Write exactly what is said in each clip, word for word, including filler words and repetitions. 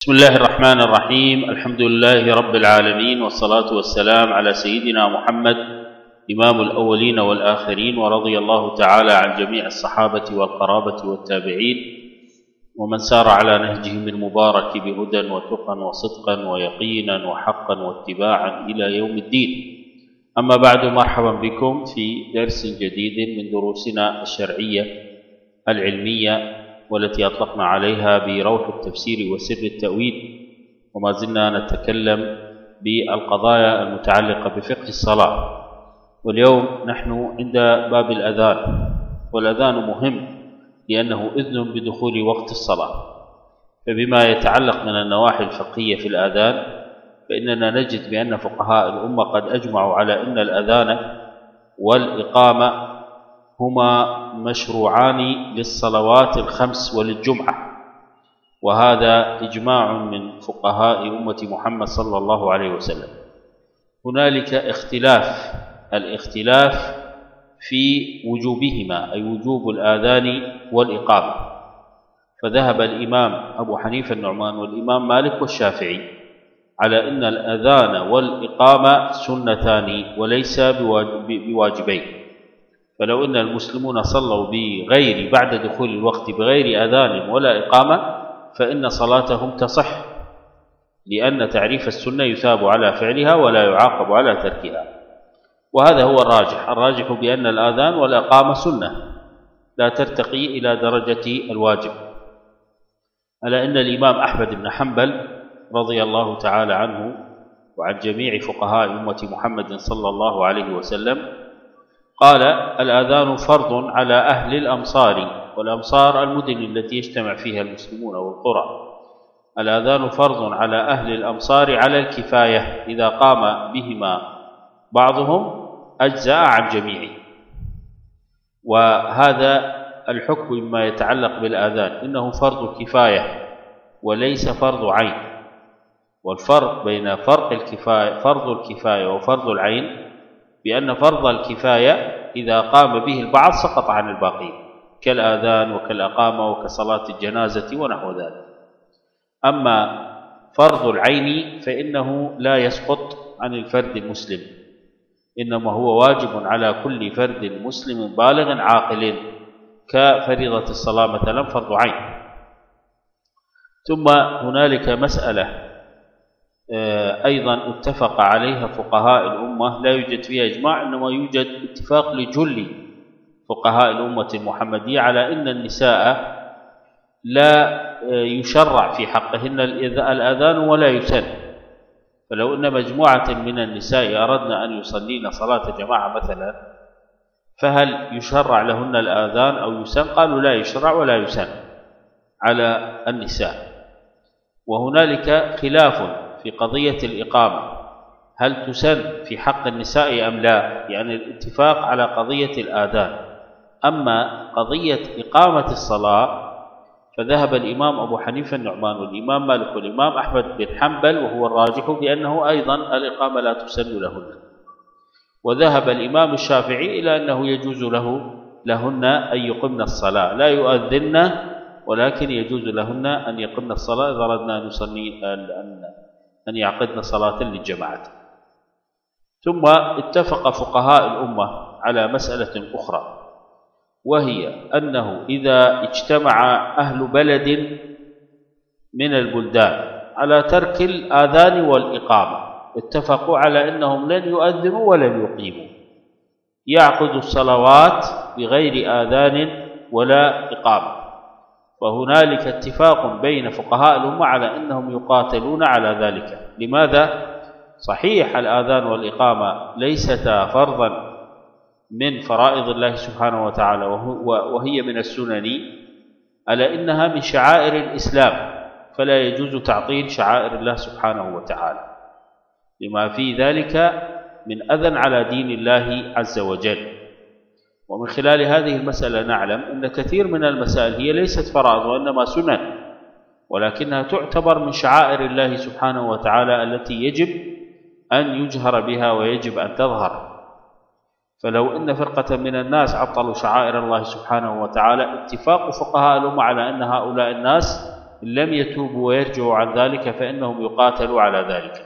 بسم الله الرحمن الرحيم. الحمد لله رب العالمين، والصلاة والسلام على سيدنا محمد إمام الأولين والآخرين، ورضي الله تعالى عن جميع الصحابة والقرابة والتابعين ومن سار على نهجهم المبارك بهدى وتقى وصدقا ويقينا وحقا واتباعا إلى يوم الدين. أما بعد، مرحبا بكم في درس جديد من دروسنا الشرعية العلمية، والتي أطلقنا عليها بروح التفسير وسر التأويل، وما زلنا نتكلم بالقضايا المتعلقة بفقه الصلاة. واليوم نحن عند باب الأذان، والأذان مهم لأنه إذن بدخول وقت الصلاة. فبما يتعلق من النواحي الفقهية في الآذان، فإننا نجد بأن فقهاء الأمة قد أجمعوا على أن الأذان والإقامة هما مشروعان للصلوات الخمس وللجمعة، وهذا إجماع من فقهاء أمة محمد صلى الله عليه وسلم. هنالك اختلاف، الاختلاف في وجوبهما، أي وجوب الآذان والإقامة. فذهب الإمام أبو حنيفة النعمان والإمام مالك والشافعي على أن الأذان والإقامة سنتان وليس بواجبين. فلو أن المسلمون صلوا بغير بعد دخول الوقت بغير أذان ولا إقامة فإن صلاتهم تصح، لأن تعريف السنة يثاب على فعلها ولا يعاقب على تركها. وهذا هو الراجح. الراجح بأن الآذان والإقامة سنة لا ترتقي إلى درجة الواجب، على أن الإمام أحمد بن حنبل رضي الله تعالى عنه وعن جميع فقهاء أمة محمد صلى الله عليه وسلم قال: الآذان فرض على أهل الأمصار، والأمصار المدن التي يجتمع فيها المسلمون والقرى. الآذان فرض على أهل الأمصار على الكفاية، إذا قام بهما بعضهم أجزأ عن جميعه. وهذا الحكم مما يتعلق بالآذان إنه فرض كفاية وليس فرض عين. والفرق بين فرق الكفاية فرض الكفاية وفرض العين بأن فرض الكفاية إذا قام به البعض سقط عن الباقين، كالآذان وكالأقامة وكصلاة الجنازة ونحو ذلك. أما فرض العين فإنه لا يسقط عن الفرد المسلم، إنما هو واجب على كل فرد مسلم بالغ عاقل، كفريضة الصلاة مثلا فرض عين. ثم هنالك مسألة أيضا اتفق عليها فقهاء الأمة، لا يوجد فيها إجماع، إنما يوجد اتفاق لجل فقهاء الأمة المحمدية على أن النساء لا يشرع في حقهن الأذان ولا يسن. فلو أن مجموعة من النساء أردنا أن يصلين صلاة جماعة مثلا، فهل يشرع لهن الآذان أو يسن؟ قالوا لا يشرع ولا يسن على النساء. وهنالك خلاف في قضية الإقامة، هل تسن في حق النساء أم لا؟ يعني الاتفاق على قضية الآذان. أما قضية إقامة الصلاة فذهب الإمام أبو حنيفة النعمان والإمام مالك والإمام أحمد بن حنبل، وهو الراجح، بأنه أيضا الإقامة لا تسن لهن. وذهب الإمام الشافعي إلى أنه يجوز له لهن أن يقمن الصلاة، لا يؤذن، ولكن يجوز لهن أن يقمن الصلاة إذا أردنا أن نصلي أن أن يعقدن صلاة للجماعة. ثم اتفق فقهاء الأمة على مسألة أخرى، وهي أنه إذا اجتمع أهل بلد من البلدان على ترك الآذان والإقامة، اتفقوا على أنهم لن يؤذنوا ولن يقيموا، يعقدوا الصلوات بغير آذان ولا إقامة. وهنالك اتفاق بين فقهاء الأمة على أنهم يقاتلون على ذلك. لماذا؟ صحيح الآذان والإقامة ليستا فرضا من فرائض الله سبحانه وتعالى، وهي من السنن، على إنها من شعائر الإسلام، فلا يجوز تعطيل شعائر الله سبحانه وتعالى لما في ذلك من أذى على دين الله عز وجل. ومن خلال هذه المسألة نعلم أن كثير من المسائل هي ليست فرائض وإنما سنن، ولكنها تعتبر من شعائر الله سبحانه وتعالى التي يجب أن يجهر بها ويجب أن تظهر. فلو أن فرقة من الناس عطلوا شعائر الله سبحانه وتعالى، اتفاق فقهاء الأمة على أن هؤلاء الناس إن لم يتوبوا ويرجعوا عن ذلك فإنهم يقاتلوا على ذلك.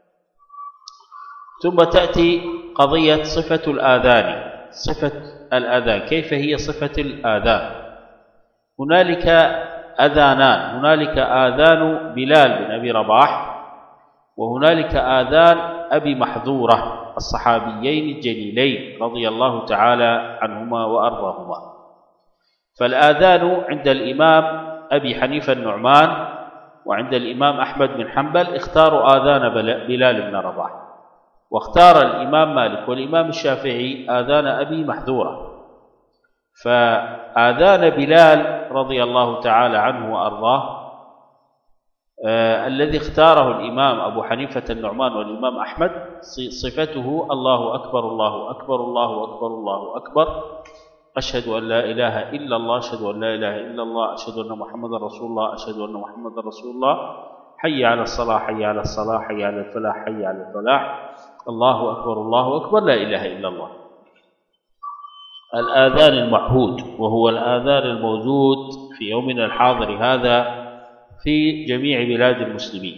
ثم تأتي قضية صفة الآذان. صفة الآذان، كيف هي صفة الآذان؟ هنالك أذانان، هنالك آذان بلال بن أبي رباح، وهنالك آذان أبي محذورة الصحابيين الجليلين رضي الله تعالى عنهما وأرضاهما. فالآذان عند الإمام أبي حنيفة النعمان وعند الإمام أحمد بن حنبل اختاروا آذان بلال بن رباح، واختار الإمام مالك والإمام الشافعي آذان أبي محذورة. فآذان بلال رضي الله تعالى عنه وأرضاه آه الذي اختاره الإمام أبو حنيفة النعمان والإمام أحمد صفته الله أكبر الله أكبر الله أكبر الله أكبر، أشهد أن لا إله إلا الله، أشهد أن لا إله إلا الله، أشهد أن محمد رسول الله، أشهد أن محمد رسول الله، حي على الصلاة حي على الصلاة حي على الفلاح حي على الفلاح، الله أكبر الله أكبر، لا إله إلا الله. الآذان المعهود، وهو الآذان الموجود في يومنا الحاضر هذا في جميع بلاد المسلمين.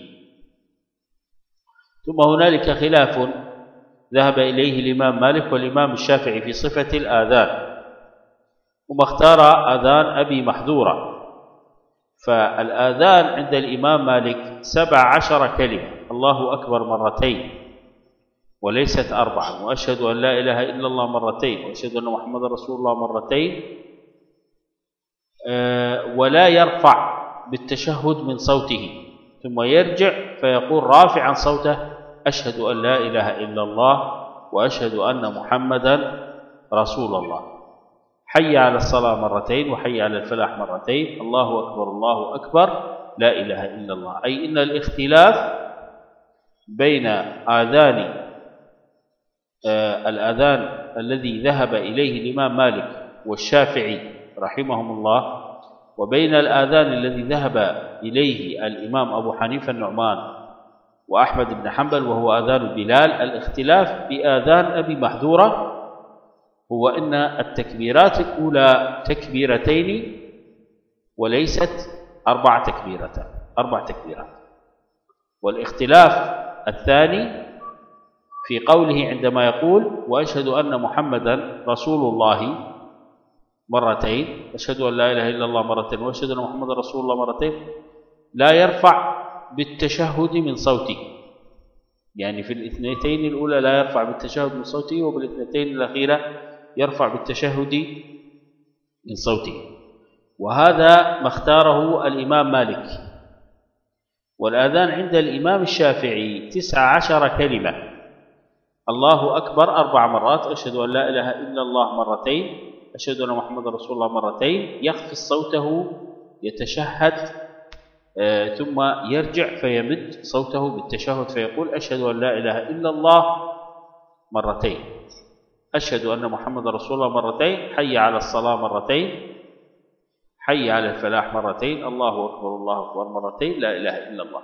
ثم هنالك خلاف ذهب إليه الإمام مالك والإمام الشافعي في صفة الآذان، ثم اختار آذان أبي محذورة. فالآذان عند الإمام مالك سبع عشر كلمة، الله أكبر مرتين وليست أربعا، وأشهد أن لا إله إلا الله مرتين، وأشهد أن محمد رسول الله مرتين، أه ولا يرفع بالتشهد من صوته، ثم يرجع فيقول رافعا صوته أشهد أن لا إله إلا الله وأشهد أن محمدا رسول الله. حي على الصلاة مرتين وحي على الفلاح مرتين، الله أكبر الله أكبر، لا إله إلا الله. أي إن الاختلاف بين آذان آه الآذان الذي ذهب إليه الإمام مالك والشافعي رحمهم الله وبين الآذان الذي ذهب إليه الإمام أبو حنيفة النعمان وأحمد بن حنبل وهو آذان بلال، الاختلاف بآذان أبي محذورة هو أن التكبيرات الأولى تكبيرتين وليست أربع تكبيرات أربع تكبيرات. والاختلاف الثاني في قوله عندما يقول وأشهد أن محمدا رسول الله مرتين، أشهد أن لا إله إلا الله مرتين، وأشهد أن محمدا رسول الله مرتين، لا يرفع بالتشهد من صوته، يعني في الاثنتين الأولى لا يرفع بالتشهد من صوته، وبالاثنتين الأخيرة يرفع بالتشهد من صوته. وهذا ما اختاره الإمام مالك. والآذان عند الإمام الشافعي تسع عشر كلمة، الله أكبر أربع مرات، أشهد أن لا إله إلا الله مرتين، أشهد أن محمد رسول الله مرتين، يخفض صوته يتشهد آه ثم يرجع فيمد صوته بالتشهد فيقول أشهد أن لا إله إلا الله مرتين، أشهد أن محمد رسول الله مرتين، حي على الصلاة مرتين، حي على الفلاح مرتين، الله أكبر الله أكبر مرتين، لا إله إلا الله.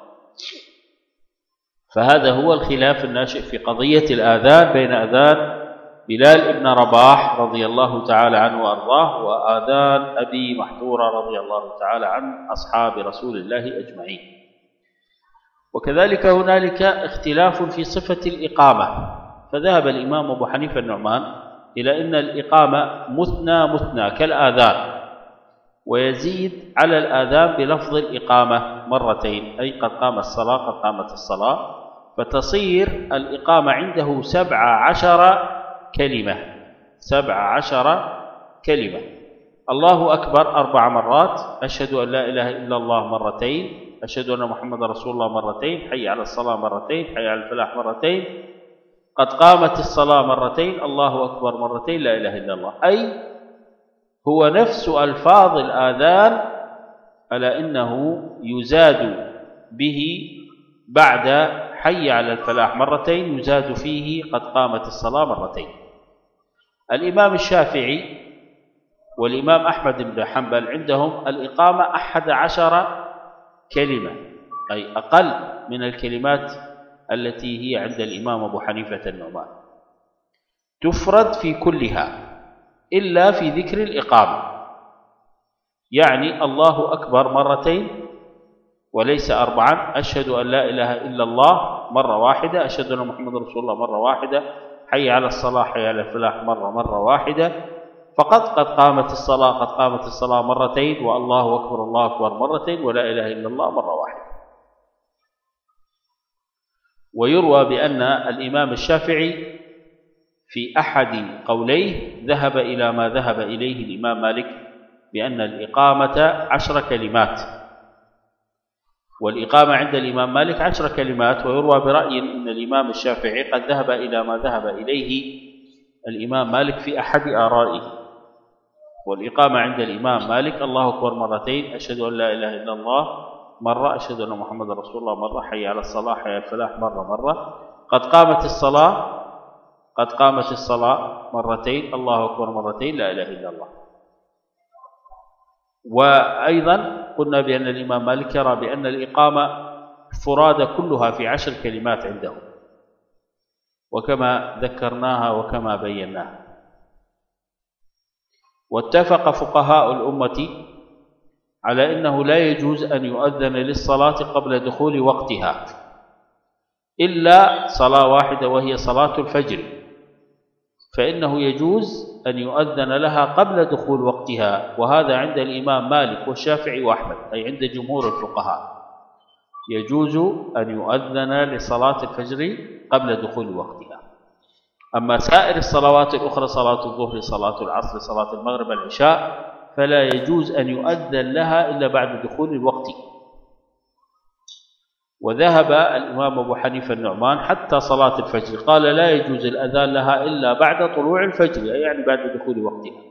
فهذا هو الخلاف الناشئ في قضية الآذان بين آذان بلال بن رباح رضي الله تعالى عنه وأرضاه وآذان أبي محذورة رضي الله تعالى عن أصحاب رسول الله أجمعين. وكذلك هنالك اختلاف في صفة الإقامة، فذهب الإمام أبو حنيفة النعمان إلى أن الإقامة مثنى مثنى كالآذان، ويزيد على الآذان بلفظ الإقامة مرتين، أي قد قام الصلاة قد قامت الصلاة، فتصير الإقامة عنده سبع عشر كلمة سبع عشر كلمة. الله أكبر أربع مرات، أشهد أن لا إله إلا الله مرتين، أشهد أن محمد رسول الله مرتين، حي على الصلاة مرتين، حي على الفلاح مرتين، قد قامت الصلاة مرتين، الله أكبر مرتين، لا إله إلا الله. أي هو نفس ألفاظ الآذان، ألا إنه يزاد به بعد حي على الفلاح مرتين، يزاد فيه قد قامت الصلاة مرتين. الإمام الشافعي والإمام أحمد بن حنبل عندهم الإقامة أحد عشر كلمة، أي أقل من الكلمات التي هي عند الإمام أبو حنيفة النعمان، تفرد في كلها إلا في ذكر الإقامة، يعني الله أكبر مرتين وليس أربعا. أشهد أن لا إله إلا الله مرة واحدة، أشهد أن محمد رسول الله مرة واحدة، حي على الصلاة حي على الفلاح مرة مرة واحدة فقط. قد قامت الصلاة قد قامت الصلاة مرتين، والله أكبر الله أكبر مرتين، ولا إله إلا الله مرة واحدة. ويروى بأن الإمام الشافعي في أحد قوليه ذهب إلى ما ذهب إليه الإمام مالك، بأن الإقامة عشر كلمات، والإقامة عند الإمام مالك عشر كلمات. ويروى برأي أن الإمام الشافعي قد ذهب إلى ما ذهب إليه الإمام مالك في أحد آرائه. والإقامة عند الإمام مالك الله أكبر مرتين، أشهد أن لا إله إلا الله مرة، أشهد أن محمد رسول الله مرة، حي على الصلاة حي على الفلاح مرة مرة، قد قامت الصلاة قد قامت الصلاة مرتين، الله أكبر مرتين، لا إله إلا الله. وأيضا قلنا بأن الإمام مالك يرى بأن الإقامة فرادى كلها في عشر كلمات عنده، وكما ذكرناها وكما بيناها. واتفق فقهاء الأمة على أنه لا يجوز أن يؤذن للصلاة قبل دخول وقتها إلا صلاة واحدة، وهي صلاة الفجر، فإنه يجوز أن يؤذن لها قبل دخول وقتها، وهذا عند الإمام مالك والشافعي وأحمد، أي عند جمهور الفقهاء يجوز أن يؤذن لصلاة الفجر قبل دخول وقتها. أما سائر الصلوات الأخرى، صلاة الظهر صلاة العصر صلاة المغرب العشاء، فلا يجوز أن يؤذن لها إلا بعد دخول الوقت. وذهب الإمام أبو حنيفة النعمان حتى صلاة الفجر، قال لا يجوز الأذان لها إلا بعد طلوع الفجر، يعني بعد دخول وقتها.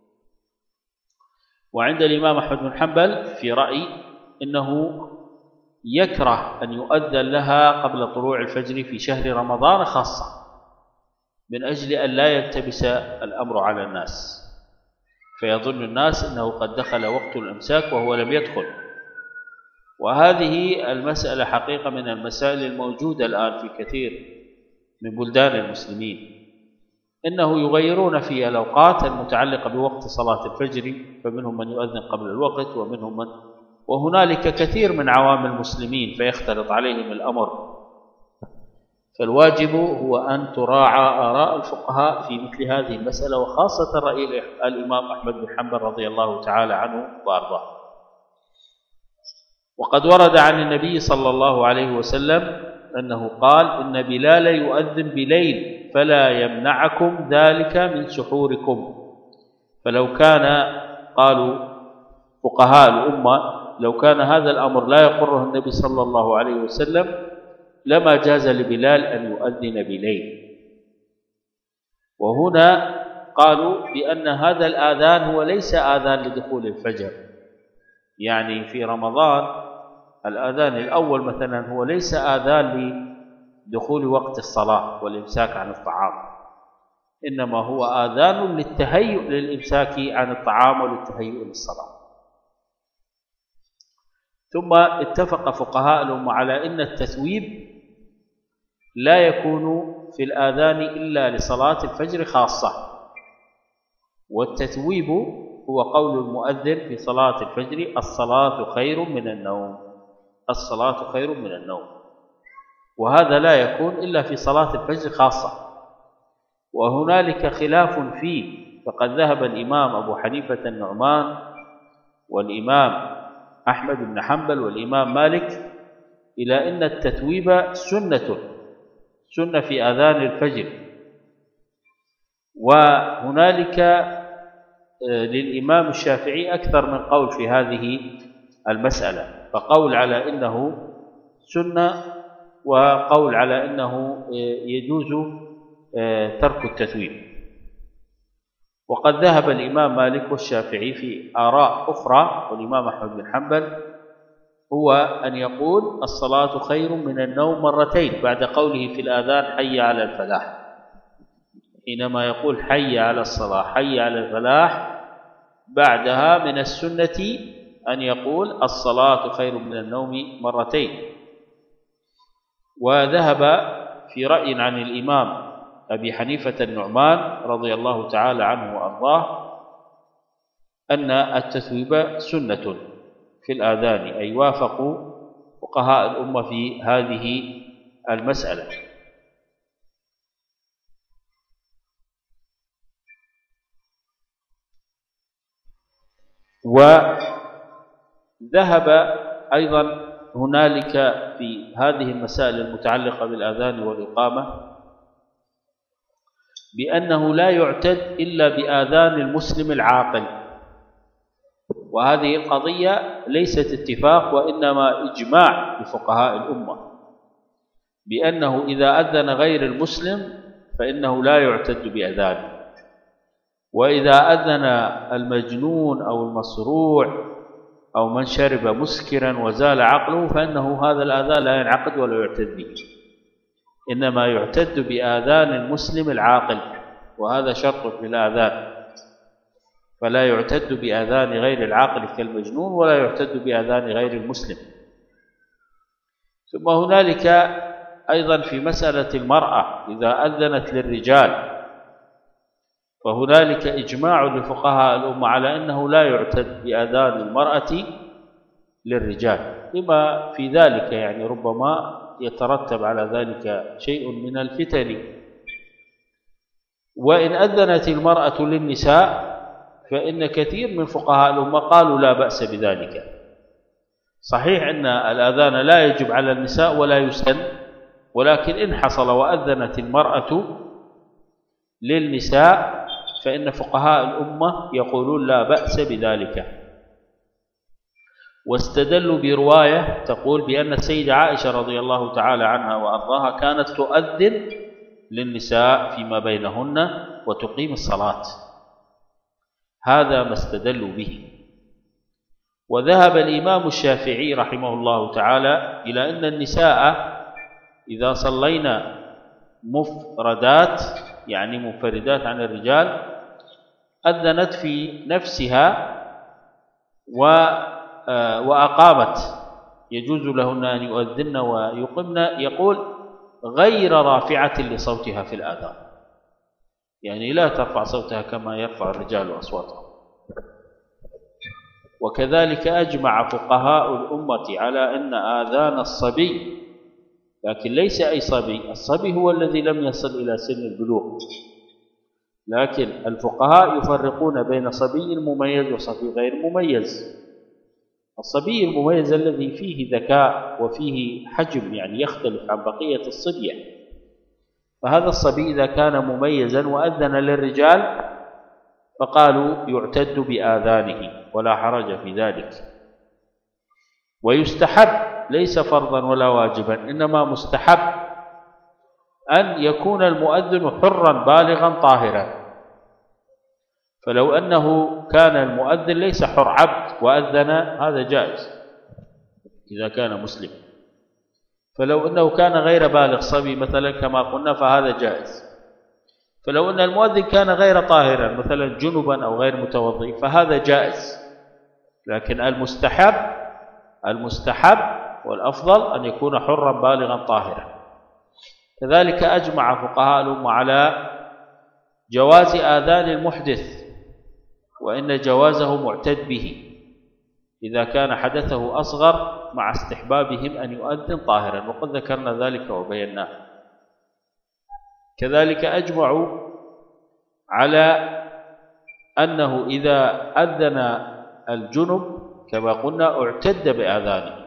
وعند الإمام أحمد بن حنبل في رأي إنه يكره أن يؤذن لها قبل طلوع الفجر في شهر رمضان خاصة، من أجل أن لا يلتبس الأمر على الناس، فيظن الناس أنه قد دخل وقت الإمساك وهو لم يدخل. وهذه المسألة حقيقة من المسائل الموجودة الآن في كثير من بلدان المسلمين، إنه يغيرون في الأوقات المتعلقة بوقت صلاة الفجر، فمنهم من يؤذن قبل الوقت ومنهم من وهنالك كثير من عوام المسلمين فيختلط عليهم الأمر. فالواجب هو أن تراعى آراء الفقهاء في مثل هذه المسألة، وخاصة رأي الإمام أحمد بن حنبل رضي الله تعالى عنه وأرضاه. وقد ورد عن النبي صلى الله عليه وسلم أنه قال: إن بلال يؤذن بليل فلا يمنعكم ذلك من سحوركم. فلو كان، قالوا فقهاء الأمة، لو كان هذا الأمر لا يقره النبي صلى الله عليه وسلم لما جاز لبلال أن يؤذن بليل. وهنا قالوا بأن هذا الآذان هو ليس آذان لدخول الفجر، يعني في رمضان الآذان الأول مثلا هو ليس آذان لدخول وقت الصلاة والإمساك عن الطعام، إنما هو آذان للتهيؤ للإمساك عن الطعام وللتهيؤ للصلاة. ثم اتفق فقهاء الأمة على أن التثويب لا يكون في الآذان إلا لصلاة الفجر خاصة، والتثويب هو قول المؤذن في صلاة الفجر: الصلاة خير من النوم، الصلاة خير من النوم. وهذا لا يكون إلا في صلاة الفجر خاصة. وهنالك خلاف فيه، فقد ذهب الإمام أبو حنيفة النعمان والإمام أحمد بن حنبل والإمام مالك إلى أن التثويب سنة سنة في آذان الفجر. وهنالك للإمام الشافعي أكثر من قول في هذه المسألة، فقول على أنه سنة وقول على أنه يجوز ترك التثويب. وقد ذهب الإمام مالك والشافعي في آراء أخرى والإمام أحمد بن حنبل هو أن يقول: الصلاة خير من النوم مرتين، بعد قوله في الآذان: حي على الفلاح. حينما يقول حي على الصلاة حي على الفلاح، بعدها من السنة أن يقول: الصلاة خير من النوم مرتين. وذهب في رأي عن الإمام أبي حنيفة النعمان رضي الله تعالى عنه وأرضاه أن التثويب سنة في الآذان، أي وافقوا فقهاء الأمة في هذه المسألة. وذهب أيضا هنالك في هذه المسائل المتعلقة بالآذان والإقامة بأنه لا يعتد إلا بآذان المسلم العاقل، وهذه القضية ليست اتفاق وإنما إجماع لفقهاء الأمة بأنه إذا أذن غير المسلم فإنه لا يعتد بأذانه، وإذا أذن المجنون أو المصروع أو من شرب مسكرا وزال عقله فإنه هذا الآذان لا ينعقد ولا يعتد به، إنما يعتد بآذان المسلم العاقل، وهذا شرط في الآذان، فلا يعتد بآذان غير العاقل كالمجنون ولا يعتد بآذان غير المسلم. ثم هنالك أيضا في مسألة المرأة إذا أذنت للرجال فهنالك إجماع لفقهاء الأمة على أنه لا يعتد بآذان المرأة للرجال، لما في ذلك يعني ربما يترتب على ذلك شيء من الفتن. وإن أذنت المرأة للنساء فإن كثير من فقهاء الأمة قالوا لا بأس بذلك. صحيح أن الآذان لا يجب على النساء ولا يسن، ولكن إن حصل وأذنت المرأة للنساء فإن فقهاء الأمة يقولون لا بأس بذلك. واستدلوا برواية تقول بأن السيدة عائشة رضي الله تعالى عنها وأرضاها كانت تؤذن للنساء فيما بينهن وتقيم الصلاة، هذا ما استدلوا به. وذهب الإمام الشافعي رحمه الله تعالى إلى أن النساء إذا صلينا مفردات يعني منفردات عن الرجال أذنت في نفسها وأقامت، يجوز لهن أن يؤذن ويقمن، يقول غير رافعة لصوتها في الآذان، يعني لا ترفع صوتها كما يرفع الرجال أصواتهم. وكذلك أجمع فقهاء الأمة على أن آذان الصبي، لكن ليس أي صبي، الصبي هو الذي لم يصل إلى سن البلوغ، لكن الفقهاء يفرقون بين صبي مميز وصبي غير مميز. الصبي المميز الذي فيه ذكاء وفيه حجم يعني يختلف عن بقية الصبية، فهذا الصبي إذا كان مميزا وأذن للرجال فقالوا يعتد بآذانه ولا حرج في ذلك. ويستحب ليس فرضا ولا واجبا، إنما مستحب أن يكون المؤذن حرا بالغا طاهرا، فلو أنه كان المؤذن ليس حر عبد وأذن هذا جائز إذا كان مسلم، فلو أنه كان غير بالغ صبي مثلا كما قلنا فهذا جائز، فلو أن المؤذن كان غير طاهرا مثلا جنبا أو غير متوضئ فهذا جائز. لكن المستحب المستحب والأفضل أن يكون حرا بالغا طاهرا. كذلك أجمع فقهاء الأمة على جواز آذان المحدث، وإن جوازه معتد به إذا كان حدثه أصغر مع استحبابهم أن يؤذن طاهرا، وقد ذكرنا ذلك وبيناه. كذلك أجمعوا على أنه إذا أذن الجنب كما قلنا اعتد بآذانه،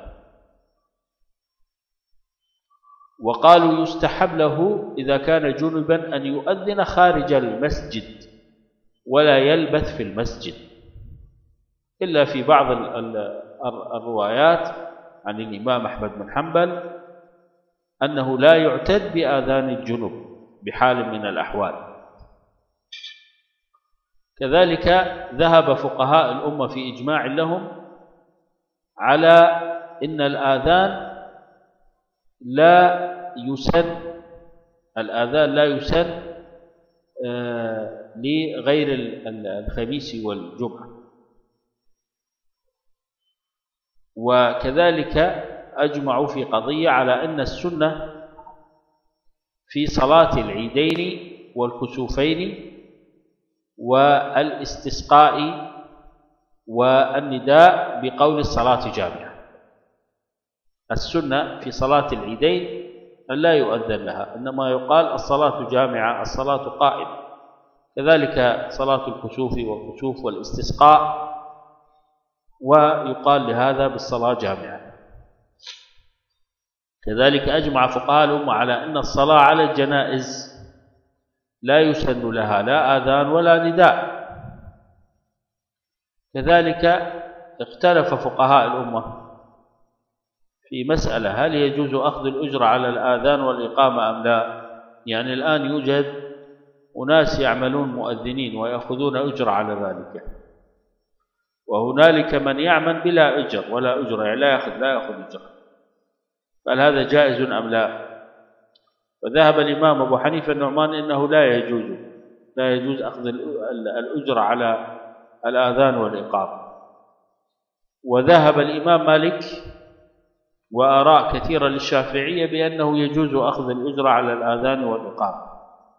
وقالوا يستحب له إذا كان جنبا أن يؤذن خارج المسجد ولا يلبث في المسجد، إلا في بعض الروايات عن الإمام أحمد بن حنبل أنه لا يعتد بآذان الجنب بحال من الأحوال. كذلك ذهب فقهاء الأمة في إجماع لهم على إن الآذان لا يسن الآذان لا يسن آه لغير الخميس والجمعة. وكذلك أجمعوا في قضية على أن السنة في صلاة العيدين والكسوفين والاستسقاء والنداء بقول الصلاة جامعة. السنة في صلاة العيدين أن لا يؤذن لها، إنما يقال الصلاة جامعة، الصلاة قائمة. كذلك صلاة الكسوف والكسوف والاستسقاء، ويقال لهذا بالصلاة جامعة. كذلك أجمع فقهاء الأمة على أن الصلاة على الجنائز لا يسن لها لا آذان ولا نداء. كذلك اختلف فقهاء الأمة في مسألة: هل يجوز أخذ الأجرة على الآذان والإقامة أم لا؟ يعني الآن يوجد أناس يعملون مؤذنين ويأخذون أجرة على ذلك، وهنالك من يعمل بلا أجر ولا أجرة، يعني لا يأخذ لا يأخذ أجرة. فهل هذا جائز أم لا؟ فذهب الإمام أبو حنيفة النعمان إنه لا يجوز لا يجوز أخذ الأجرة على الآذان والإقامة. وذهب الإمام مالك وآراء كثيرة للشافعية بأنه يجوز أخذ الأجرة على الآذان والإقامة.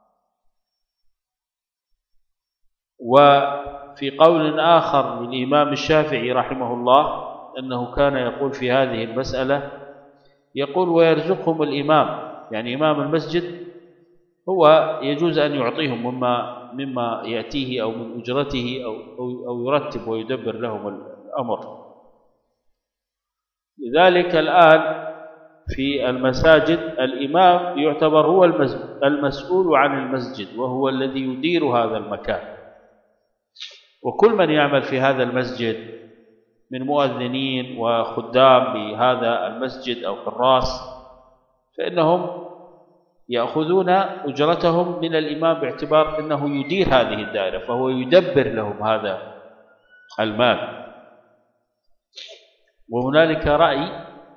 وفي قول آخر للإمام الشافعي رحمه الله أنه كان يقول في هذه المسألة، يقول: ويرزقهم الإمام، يعني إمام المسجد هو يجوز أن يعطيهم مما مما يأتيه أو من أجرته أو أو يرتب ويدبر لهم الأمر. لذلك الآن في المساجد الإمام يعتبر هو المسؤول عن المسجد، وهو الذي يدير هذا المكان، وكل من يعمل في هذا المسجد من مؤذنين وخدام بهذا المسجد أو حراس فإنهم يأخذون أجرتهم من الإمام باعتبار أنه يدير هذه الدائرة، فهو يدبر لهم هذا المال. وهنالك رأي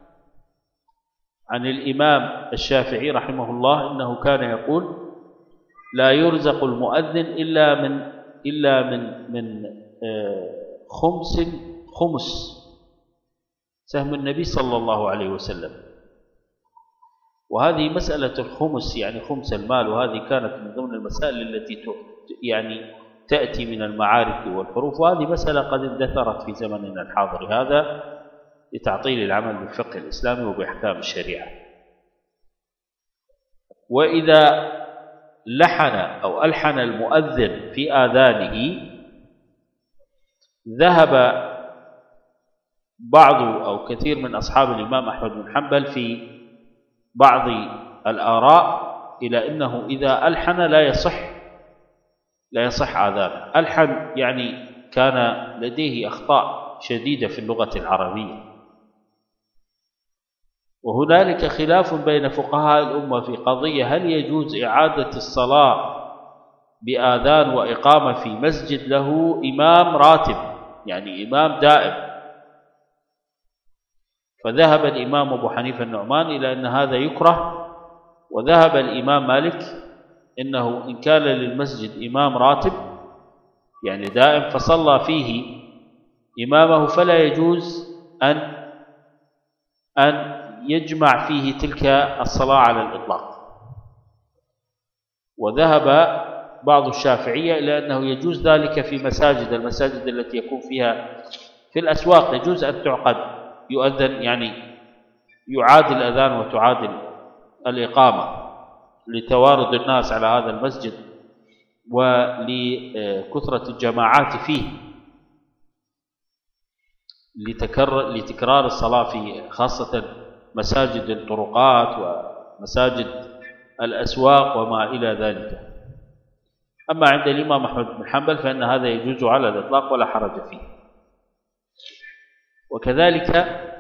عن الإمام الشافعي رحمه الله أنه كان يقول: لا يرزق المؤذن إلا من إلا من من خمس خمس سهم النبي صلى الله عليه وسلم. وهذه مسألة الخمس يعني خمس المال، وهذه كانت من ضمن المسائل التي يعني تأتي من المعارك والحروف، وهذه مسألة قد اندثرت في زمننا الحاضر هذا لتعطيل العمل بالفقه الإسلامي وبأحكام الشريعة. وإذا لحن أو ألحن المؤذن في آذانه ذهب بعض أو كثير من أصحاب الإمام أحمد بن حنبل في بعض الآراء إلى أنه إذا ألحن لا يصح لا يصح آذانه. ألحن يعني كان لديه أخطاء شديدة في اللغة العربية. وهنالك خلاف بين فقهاء الأمة في قضية: هل يجوز إعادة الصلاة بآذان وإقامة في مسجد له إمام راتب، يعني إمام دائم؟ فذهب الإمام أبو حنيفة النعمان إلى أن هذا يكره، وذهب الإمام مالك إنه إن كان للمسجد إمام راتب يعني دائم فصلى فيه إمامه فلا يجوز أن أن يجمع فيه تلك الصلاة على الإطلاق. وذهب بعض الشافعية إلى أنه يجوز ذلك في مساجد المساجد التي يكون فيها في الأسواق، يجوز أن تعقد يؤذن يعني يعاد الأذان وتعاد الإقامة لتوارد الناس على هذا المسجد ولكثرة الجماعات فيه، لتكرار الصلاة فيه، خاصة مساجد الطرقات ومساجد الأسواق وما إلى ذلك. أما عند الإمام أحمد بن حنبل فإن هذا يجوز على الإطلاق ولا حرج فيه. وكذلك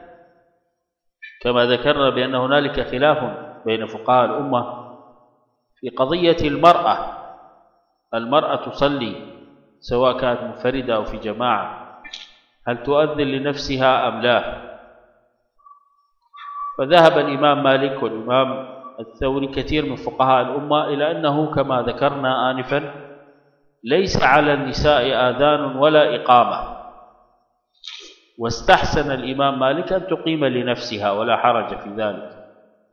كما ذكرنا بأن هنالك خلاف بين فقهاء الأمة في قضية المرأة. المرأة تصلي سواء كانت منفردة أو في جماعة، هل تؤذن لنفسها أم لا؟ فذهب الإمام مالك والإمام الثوري كثير من فقهاء الأمة إلى أنه كما ذكرنا آنفا ليس على النساء آذان ولا إقامة، واستحسن الإمام مالك أن تقيم لنفسها ولا حرج في ذلك.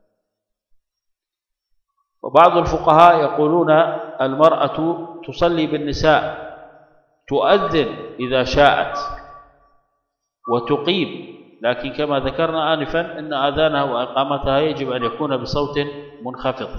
وبعض الفقهاء يقولون المرأة تصلي بالنساء، تؤذن إذا شاءت وتقيم لكن كما ذكرنا آنفا أن آذانها وإقامتها يجب أن يكون بصوت منخفض،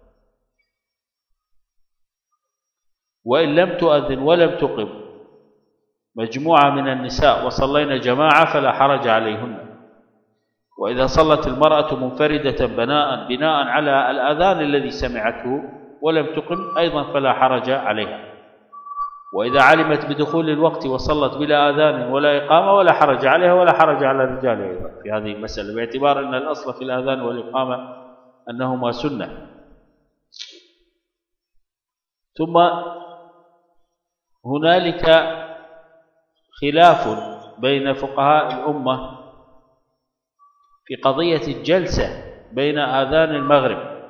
وإن لم تؤذن ولم تقم مجموعة من النساء وصلينا جماعة فلا حرج عليهن. وإذا صلت المرأة منفردة بناء بناء على الآذان الذي سمعته ولم تقم أيضا فلا حرج عليها. وإذا علمت بدخول الوقت وصلت بلا آذان ولا إقامة ولا حرج عليها ولا حرج على الرجال أيضا في هذه المسألة، باعتبار أن الأصل في الآذان والإقامة أنهما سنة. ثم هنالك خلاف بين فقهاء الأمة في قضية الجلسة بين آذان المغرب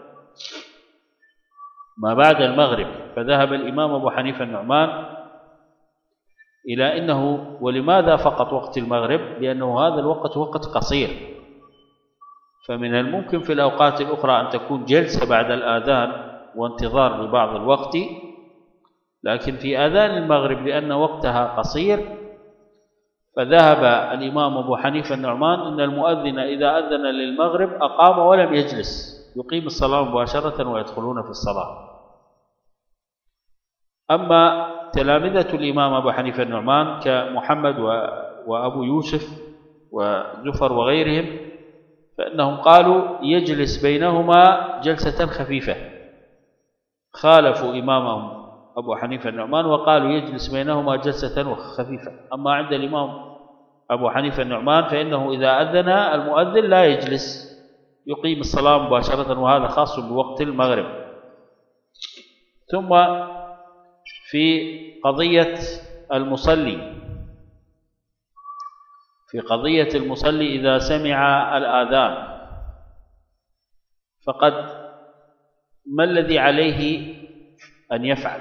ما بعد المغرب. فذهب الإمام أبو حنيفة النعمان إلى أنه ولماذا فقط وقت المغرب؟ لأنه هذا الوقت وقت قصير، فمن الممكن في الأوقات الأخرى أن تكون جلسة بعد الآذان وانتظار لبعض الوقت، لكن في آذان المغرب لأن وقتها قصير فذهب الإمام أبو حنيفة النعمان أن المؤذن إذا أذن للمغرب أقام ولم يجلس يقيم الصلاة مباشرة ويدخلون في الصلاة. أما تلامذة الإمام أبو حنيفة النعمان كمحمد وأبو يوسف وزفر وغيرهم فإنهم قالوا يجلس بينهما جلسة خفيفة، خالفوا إمامهم أبو حنيفة النعمان وقالوا يجلس بينهما جلسة خفيفة. أما عند الإمام أبو حنيفة النعمان فإنه إذا أذن المؤذن لا يجلس يقيم الصلاة مباشرة، وهذا خاص بوقت المغرب. ثم في قضية المصلي في قضية المصلي إذا سمع الآذان فقد ما الذي عليه أن يفعل؟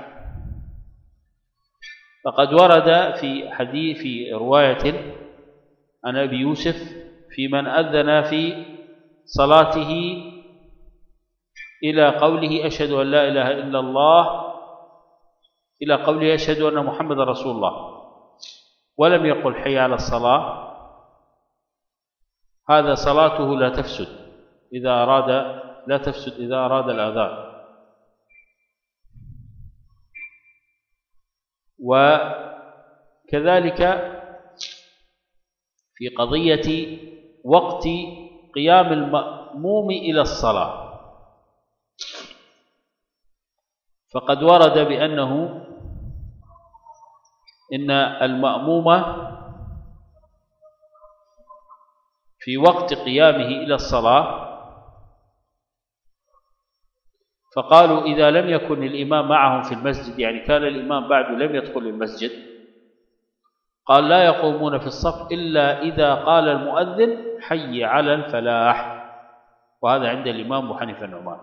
فقد ورد في حديث في رواية عن أبي يوسف في من أذن في صلاته إلى قوله أشهد أن لا إله إلا الله إلى قوله أشهد أن محمد رسول الله ولم يقل حي على الصلاة، هذا صلاته لا تفسد إذا أراد لا تفسد إذا أراد الآذان. وكذلك في قضية وقت قيام المأموم إلى الصلاة فقد ورد بأنه إن المأموم في وقت قيامه إلى الصلاة فقالوا إذا لم يكن الإمام معهم في المسجد، يعني كان الإمام بعد لم يدخل المسجد، قال لا يقومون في الصف إلا إذا قال المؤذن حي على الفلاح، وهذا عند الإمام أبو حنيفة النعمان.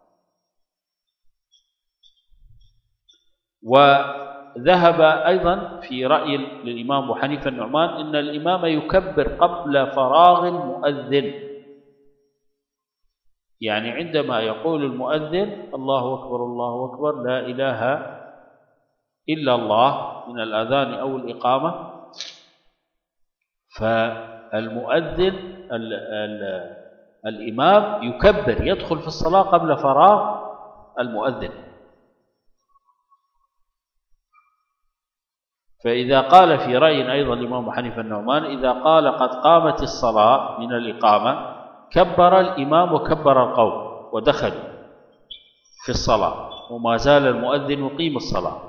وذهب أيضا في رأي للإمام أبو حنيفة النعمان إن الإمام يكبر قبل فراغ المؤذن، يعني عندما يقول المؤذن الله أكبر الله أكبر لا إله إلا الله من الأذان أو الإقامة، فالمؤذن ال ال الإمام يكبر يدخل في الصلاة قبل فراغ المؤذن. فإذا قال في رأي أيضا الإمام أبو حنيفة النعمان إذا قال قد قامت الصلاة من الإقامة كبر الإمام وكبر القوم ودخلوا في الصلاة وما زال المؤذن يقيم الصلاة.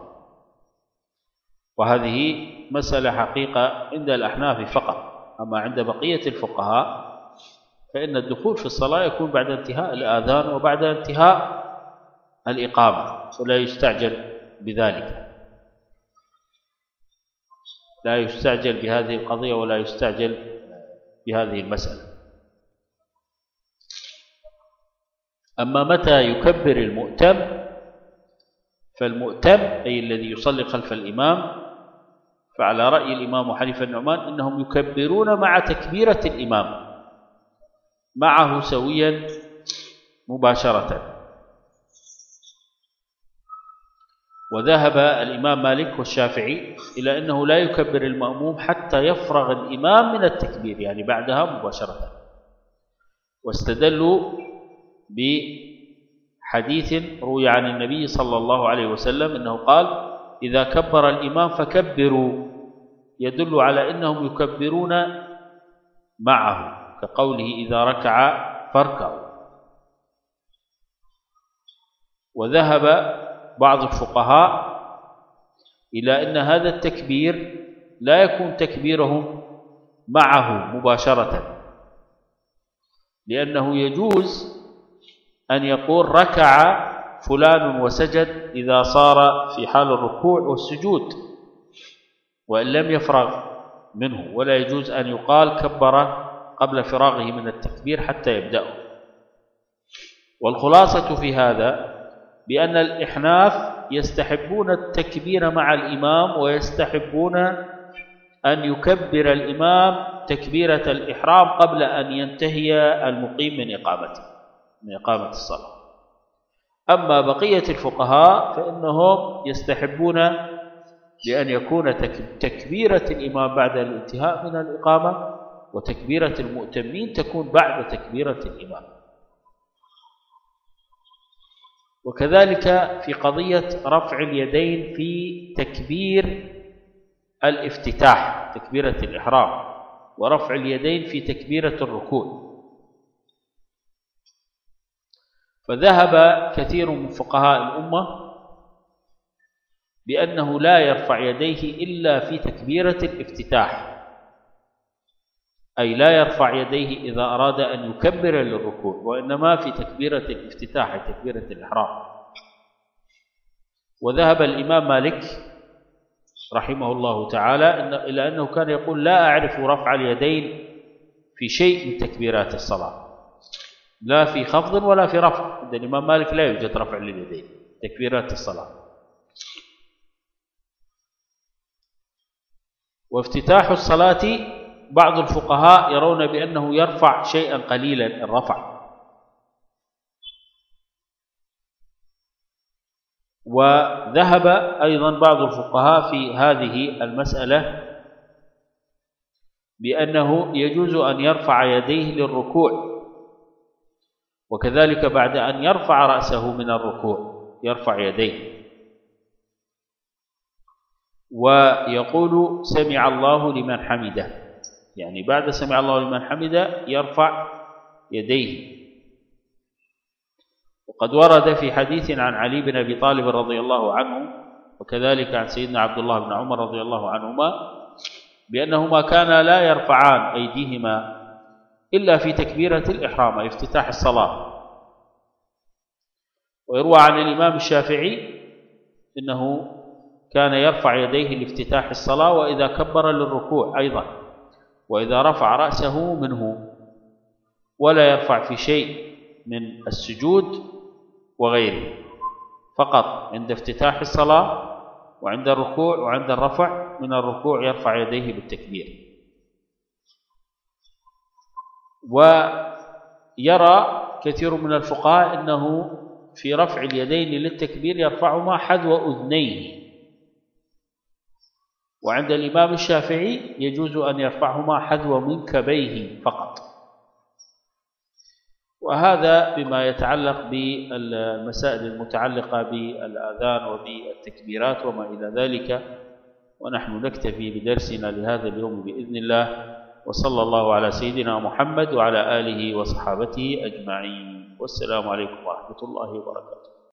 وهذه مسألة حقيقة عند الأحناف فقط، أما عند بقية الفقهاء فإن الدخول في الصلاة يكون بعد انتهاء الآذان وبعد انتهاء الإقامة، ولا يستعجل بذلك، لا يستعجل بهذه القضية ولا يستعجل بهذه المسألة. أما متى يكبر المؤتم فالمؤتم أي الذي يصلي خلف الإمام فعلى رأي الإمام أبو حنيفة النعمان إنهم يكبرون مع تكبيرة الإمام معه سويا مباشرة. وذهب الإمام مالك والشافعي إلى أنه لا يكبر المأموم حتى يفرغ الإمام من التكبير، يعني بعدها مباشرة. واستدلوا بحديث روي عن النبي صلى الله عليه وسلم أنه قال: إذا كبر الإمام فكبروا، يدل على أنهم يكبرون معه، كقوله: إذا ركع فاركعوا. وذهب بعض الفقهاء إلى أن هذا التكبير لا يكون تكبيرهم معه مباشرة، لأنه يجوز أن يقول: ركع فلان وسجد، إذا صار في حال الركوع والسجود وإن لم يفرغ منه، ولا يجوز أن يقال كبر قبل فراغه من التكبير حتى يبدأه. والخلاصة في هذا بأن الإحناف يستحبون التكبير مع الإمام، ويستحبون أن يكبر الإمام تكبيرة الإحرام قبل أن ينتهي المقيم من إقامته من إقامة الصلاة. أما بقية الفقهاء فإنهم يستحبون بأن يكون تكبيرة الإمام بعد الانتهاء من الإقامة، وتكبيرة المؤتمين تكون بعد تكبيرة الإمام. وكذلك في قضية رفع اليدين في تكبير الافتتاح، تكبيرة الإحرام، ورفع اليدين في تكبيرة الركوع. فذهب كثير من فقهاء الأمة بأنه لا يرفع يديه إلا في تكبيرة الافتتاح، أي لا يرفع يديه إذا أراد أن يكبر للركوع، وإنما في تكبيرة الافتتاح، تكبيرة الإحرام. وذهب الإمام مالك رحمه الله تعالى إلى أنه كان يقول: لا أعرف رفع اليدين في شيء من تكبيرات الصلاة، لا في خفض ولا في رفع. عند الإمام مالك لا يوجد رفع لليدين تكبيرات الصلاة. وافتتاح الصلاة بعض الفقهاء يرون بأنه يرفع شيئا قليلا الرفع. وذهب أيضا بعض الفقهاء في هذه المسألة بأنه يجوز أن يرفع يديه للركوع، وكذلك بعد أن يرفع رأسه من الركوع يرفع يديه، ويقول: سمع الله لمن حمده، يعني بعد سمع الله لمن حمده يرفع يديه. وقد ورد في حديث عن علي بن أبي طالب رضي الله عنه، وكذلك عن سيدنا عبد الله بن عمر رضي الله عنهما، بأنهما كانا لا يرفعان أيديهما إلا في تكبيرة الإحرام، أي افتتاح الصلاة. ويروى عن الإمام الشافعي إنه كان يرفع يديه لافتتاح الصلاة، وإذا كبر للركوع أيضا، وإذا رفع رأسه منه، ولا يرفع في شيء من السجود وغيره، فقط عند افتتاح الصلاة وعند الركوع وعند الرفع من الركوع يرفع يديه بالتكبير. ويرى كثير من الفقهاء أنه في رفع اليدين للتكبير يرفعهما حذو أذنيه، وعند الإمام الشافعي يجوز أن يرفعهما حذو منكبيه فقط. وهذا بما يتعلق بالمسائل المتعلقة بالآذان وبالتكبيرات وما إلى ذلك. ونحن نكتفي بدرسنا لهذا اليوم بإذن الله، وصلى الله على سيدنا محمد وعلى آله وصحابته أجمعين، والسلام عليكم ورحمة الله وبركاته.